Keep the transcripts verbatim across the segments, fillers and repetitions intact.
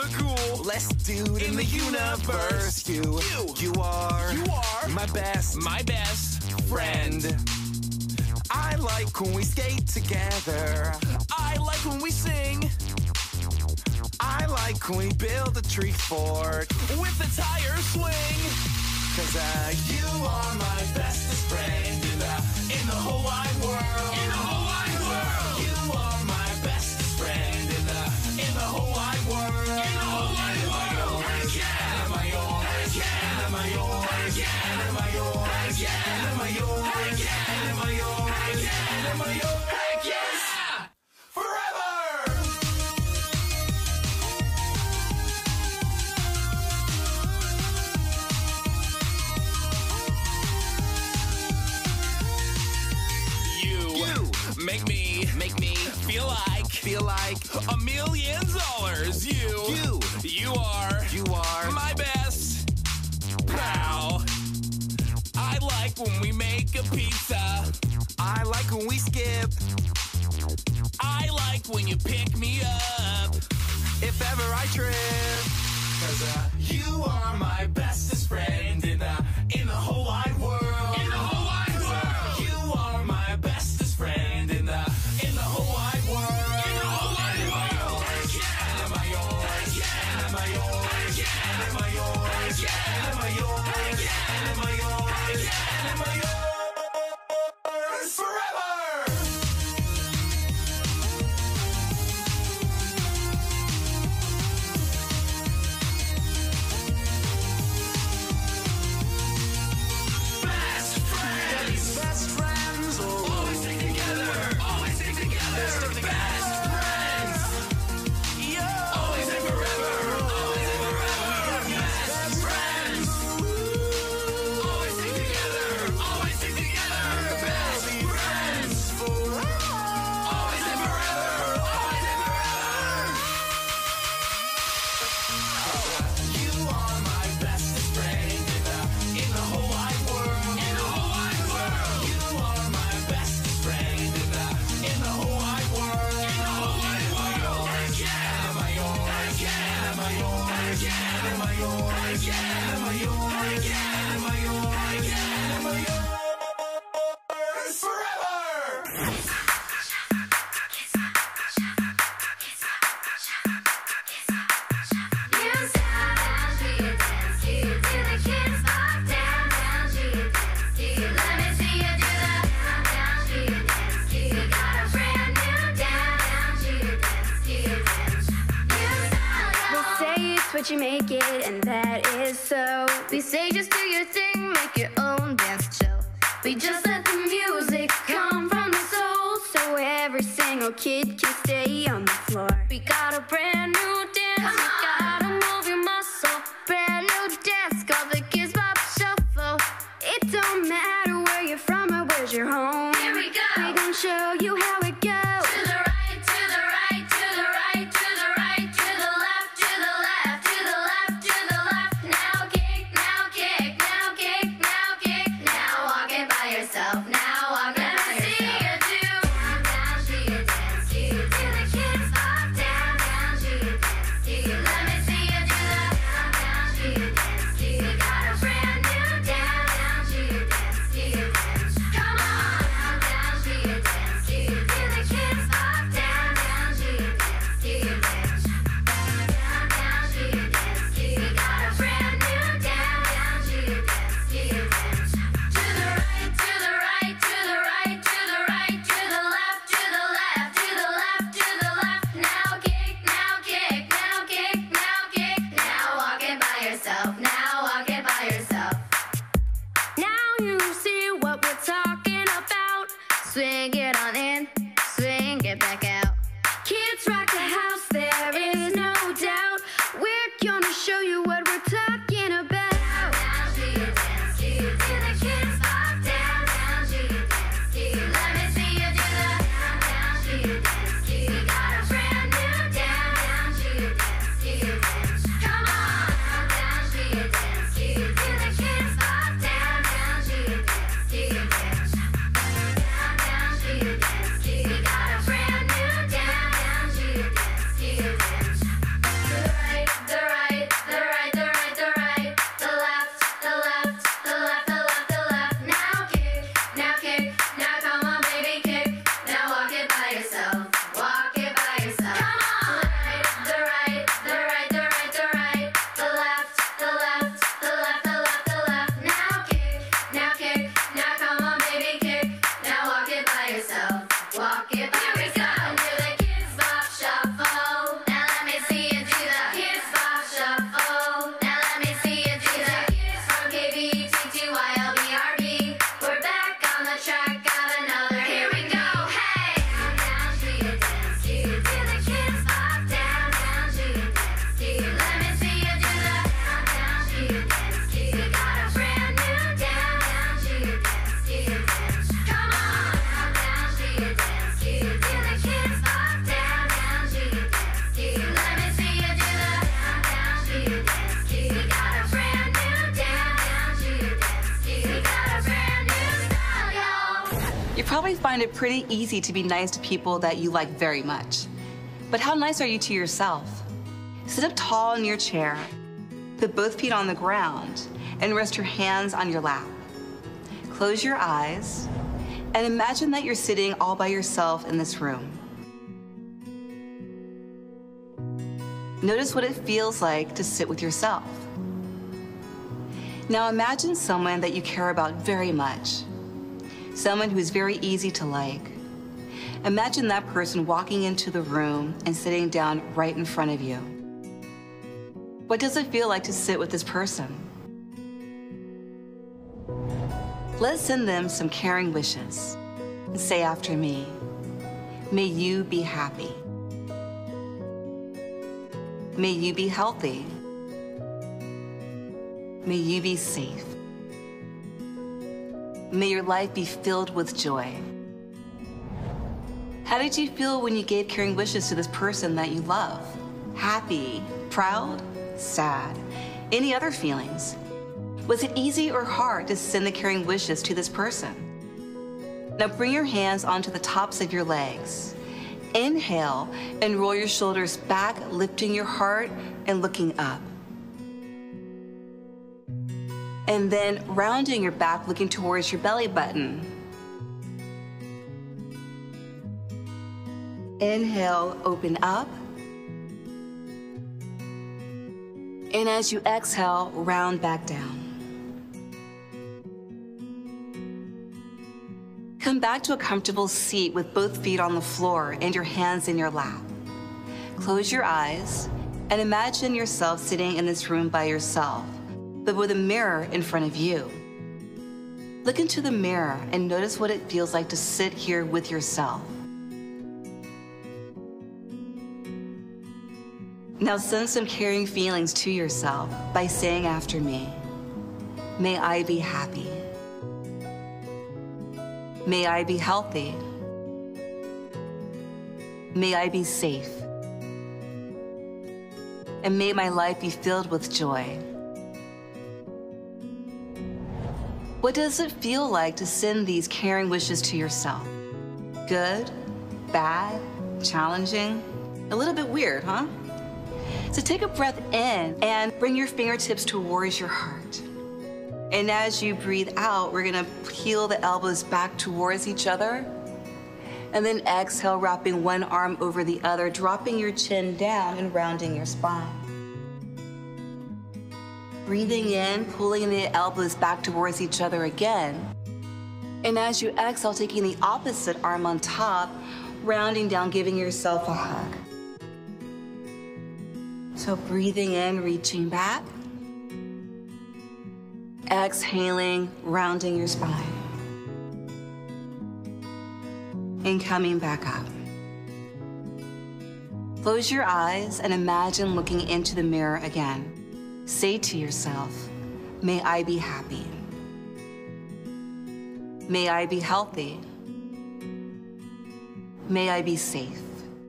the coolest dude in the universe. You, you, you are, you are my best, my best friend. I like when we skate together. I like when we sing. I like when we build a tree fort with the tire swing. Cause uh, you are my bestest friend in the, in the whole wide world. In the whole wide world. You are my bestest friend in the, in the whole wide world. In the whole wide world. Yeah, am I yours? Yeah, am I yours? Yeah, am I yours? Yeah, am I yours? Yeah, am I yours? Yeah, am I yours? Heck yes! Forever! Make me, make me feel like, feel like a million dollars. You, you, you are, you are my best pal. I like when we make a pizza. I like when we skip. I like when you pick me up if ever I trip. Cause uh, you are my bestest friend in the, in the whole wide world. In the whole wide world. You are my bestest friend in the, in the whole wide world. In the whole wide world. Yeah, am I yours? Yeah, am I yours? Yeah, am I yours? Yeah, am I yours? Yeah, am I yours? Yeah, am I yours? Forever! What you make it, and that is so. We say just do your thing, make your own dance show. We just let the music come from the soul, so every single kid can stay on the floor. We got a brand new dance, you gotta move your muscle. Brand new dance called the Kids Bop Shuffle. It don't matter where you're from or where's your home. Here we go. We gon' show you how it goes. To the right, to the right, to the right, to the right, to the left, to the left, to the left, to the left. Now kick, now kick, now kick, now kick. Now walk it by yourself. Now walk it by yourself. Let me see you do. Down, down, do your dance, do you do the Kids Bop? Down, down, do your dance, do you? Let me see you do the down, down, do your dance, do you? Got a brand new down, down, do your dance, do you dance? Come on, down, down, do your dance, do you do the Kids Bop? Down, down, do your dance, do you dance? Down, down, do your dance, do you? Got a brand new down, down, do your dance, do you dance? To the right, to the right, to the right, to the right, to the left, to the left, to the left, to the left. Now kick, now kick, now kick, now kick. Now walk it by yourself. Now walk it by yourself. Now you see what we're talking about. Swing it on in, swing it back out. Kids rock the house, there is no doubt. We're gonna show you what we're talking about. Down, do your dance, do you do the Kids Bop? Down, down, do your dance, do you? Let me see you do the down, down, do your dance, do you? Got a brand new down, down, do your dance, do you dance? Come on, down, down, do your dance, do you do the Kids Bop? Down, down, do your dance, do you dance? Down, down, do your dance, do you? Got a brand new down, down, do your dance, do you dance? To the right. probably find it pretty easy to be nice to people that you like very much. But how nice are you to yourself? Sit up tall in your chair, put both feet on the ground, and rest your hands on your lap. Close your eyes, and imagine that you're sitting all by yourself in this room. Notice what it feels like to sit with yourself. Now imagine someone that you care about very much, someone who is very easy to like. Imagine that person walking into the room and sitting down right in front of you. What does it feel like to sit with this person? Let's send them some caring wishes. Say after me, may you be happy. May you be healthy. May you be safe. May your life be filled with joy. How did you feel when you gave caring wishes to this person that you love? Happy, proud, sad, any other feelings? Was it easy or hard to send the caring wishes to this person? Now bring your hands onto the tops of your legs. Inhale and roll your shoulders back, lifting your heart and looking up. And then rounding your back, looking towards your belly button. Inhale, open up. And as you exhale, round back down. Come back to a comfortable seat with both feet on the floor and your hands in your lap. Close your eyes and imagine yourself sitting in this room by yourself, but with a mirror in front of you. Look into the mirror and notice what it feels like to sit here with yourself. Now send some caring feelings to yourself by saying after me, may I be happy. May I be healthy. May I be safe. And may my life be filled with joy. What does it feel like to send these caring wishes to yourself? Good? Bad? Challenging? A little bit weird, huh? So take a breath in and bring your fingertips towards your heart. And as you breathe out, we're gonna peel the elbows back towards each other. And then exhale, wrapping one arm over the other, dropping your chin down and rounding your spine. Breathing in, pulling the elbows back towards each other again. And as you exhale, taking the opposite arm on top, rounding down, giving yourself a hug. So breathing in, reaching back. Exhaling, rounding your spine. And coming back up. Close your eyes and imagine looking into the mirror again. Say to yourself, may I be happy. May I be healthy. May I be safe.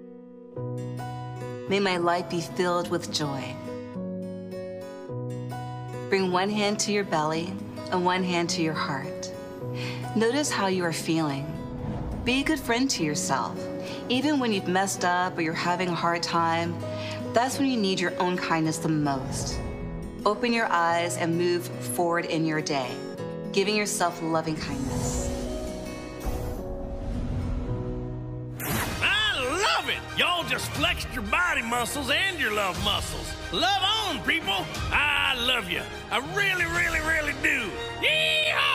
May my life be filled with joy. Bring one hand to your belly and one hand to your heart. Notice how you are feeling. Be a good friend to yourself. Even when you've messed up or you're having a hard time, that's when you need your own kindness the most. Open your eyes and move forward in your day, giving yourself loving kindness. I love it! Y'all just flexed your body muscles and your love muscles. Love on, people! I love you. I really, really, really do. Yeehaw!